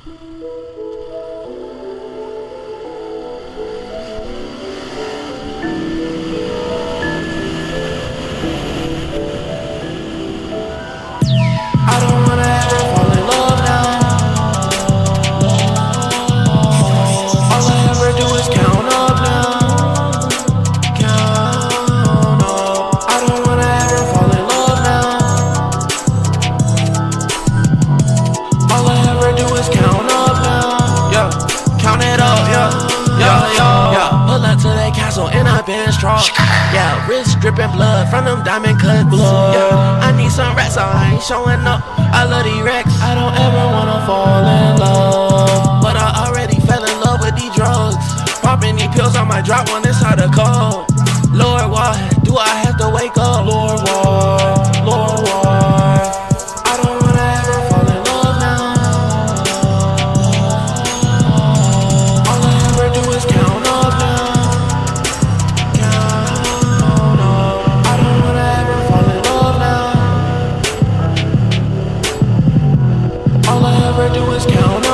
Yeah, wrist dripping blood from them diamond cut blood. Yeah, I need some rats, so I ain't showing up. I love these racks. I don't ever wanna fall in love, but I already fell in love with these drugs. Popping these pills, I might drop one inside the cold. Lord, why do I have to wake up? Lord, why? Lord, why? I don't wanna ever fall in love now. All I ever do is count up now. Do is count